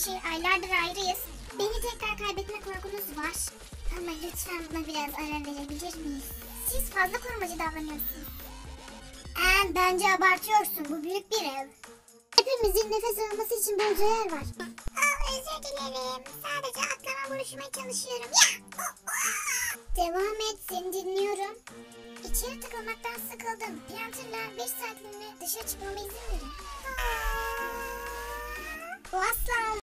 kişi, aylardır ayrıyız. Beni tekrar kaybetme korkunuz var. Ama lütfen buna biraz ara verebilir miyiz? Siz fazla korumacı davranıyorsunuz. Bence abartıyorsun. Bu büyük bir ev. Hepimizin nefes alması için bolca yer var. Özür dilerim. Sadece atlama vuruşmaya çalışıyorum. Devam et. Seni dinliyorum. İçeri tıkılmaktan sıkıldım. Piyanter'la 5 saatliğine dışarı çıkmama izin verin. Bu asla